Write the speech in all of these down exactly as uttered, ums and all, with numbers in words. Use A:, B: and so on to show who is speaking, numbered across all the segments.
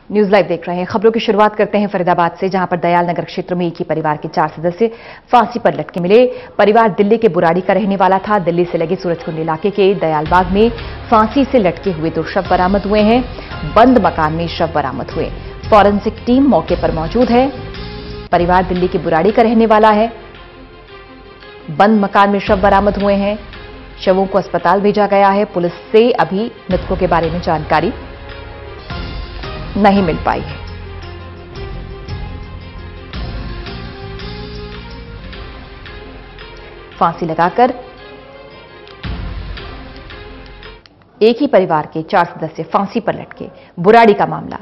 A: News live देख रहे हैं। खबरों की शुरुआत करते हैं फरीदाबाद से, जहां पर दयाल नगर क्षेत्र में एक ही परिवार के चार सदस्य फांसी पर लटके मिले। परिवार दिल्ली के बुराड़ी का रहने वाला था। दिल्ली से लगे सूरजकुंड इलाके के दयालबाग में फांसी से लटके हुए दो शव बरामद हुए हैं। बंद मकान में शव बरामद हुए। फॉरेंसिक टीम मौके पर मौजूद है। परिवार दिल्ली के बुराड़ी का रहने वाला है। बंद मकान में शव बरामद हुए हैं। शवों को अस्पताल भेजा गया है। पुलिस से अभी मृतकों के बारे में जानकारी नहीं मिल पाई है। फांसी लगाकर एक ही परिवार के चार सदस्य फांसी पर लटके, बुराड़ी का मामला।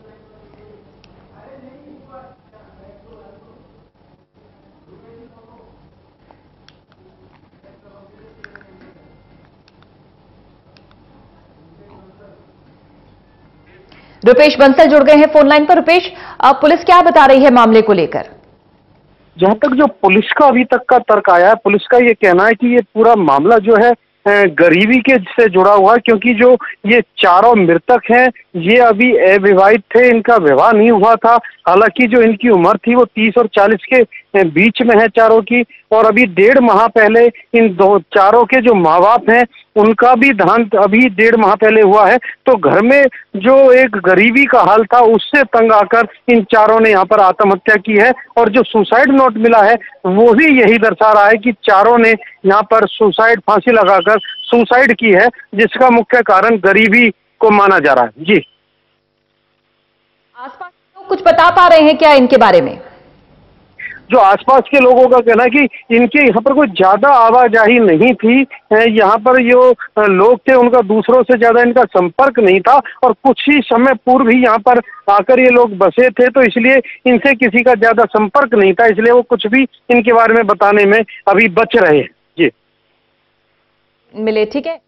A: रुपेश बंसल जुड़ गए हैं फोन लाइन पर। रुपेश, पुलिस क्या बता रही है मामले को लेकर?
B: जहां तक जो पुलिस का अभी तक का तर्क आया है, पुलिस का ये कहना है कि ये पूरा मामला जो है गरीबी के से जुड़ा हुआ है, क्योंकि जो ये चारों मृतक हैं ये अभी अविवाहित थे, इनका विवाह नहीं हुआ था। हालांकि जो इनकी उम्र थी वो तीस और चालीस के बीच में है चारों की, और अभी डेढ़ माह पहले इन दो चारों के जो माँ बाप हैं उनका भी देहांत अभी डेढ़ माह पहले हुआ है। तो घर में जो एक गरीबी का हाल था उससे तंग आकर इन चारों ने यहाँ पर आत्महत्या की है। और जो सुसाइड नोट मिला है वो भी यही दर्शा रहा है कि चारों ने यहाँ पर सुसाइड फांसी लगाकर सुसाइड की है, जिसका मुख्य कारण गरीबी को माना जा रहा है। जी,
A: आसपास लोग कुछ बता पा रहे हैं क्या इनके बारे में?
B: जो आसपास के लोगों का कहना है कि इनके यहाँ पर कोई ज्यादा आवाजाही नहीं थी। यहाँ पर जो लोग थे उनका दूसरों से ज्यादा इनका संपर्क नहीं था, और कुछ ही समय पूर्व ही यहाँ पर आकर ये लोग बसे थे, तो इसलिए इनसे किसी का ज्यादा संपर्क नहीं था, इसलिए वो कुछ भी इनके बारे में बताने में अभी बच रहे हैं। जी,
A: मिले, ठीक है।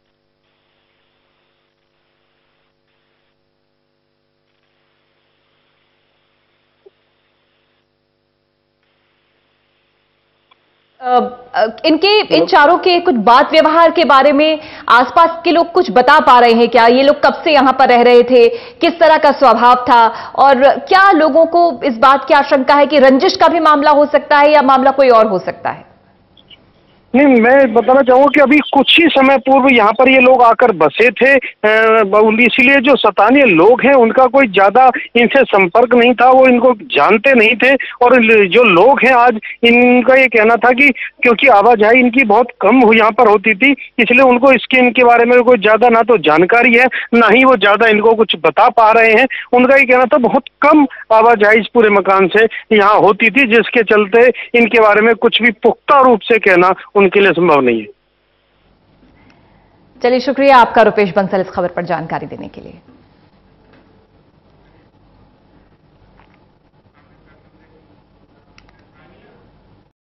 A: इनके इन चारों के कुछ बात व्यवहार के बारे में आसपास के लोग कुछ बता पा रहे हैं क्या? ये लोग कब से यहां पर रह रहे थे, किस तरह का स्वभाव था, और क्या लोगों को इस बात की आशंका है कि रंजिश का भी मामला हो सकता है या मामला कोई और हो सकता है?
B: नहीं, मैं बताना चाहूंगा कि अभी कुछ ही समय पूर्व यहाँ पर ये लोग आकर बसे थे, इसीलिए जो स्थानीय लोग हैं उनका कोई ज्यादा इनसे संपर्क नहीं था, वो इनको जानते नहीं थे। और जो लोग हैं आज इनका ये कहना था कि क्योंकि आवाजाही इनकी बहुत कम यहाँ पर होती थी, इसलिए उनको इसके इनके बारे में कोई ज्यादा ना तो जानकारी है, ना ही वो ज्यादा इनको कुछ बता पा रहे हैं। उनका ये कहना था बहुत कम आवाजाही इस पूरे मकान से यहाँ होती थी, जिसके चलते इनके बारे में कुछ भी पुख्ता रूप से कहना उनके लिए संभव नहीं है।
A: चलिए, शुक्रिया आपका रुपेश बंसल इस खबर पर जानकारी देने के लिए।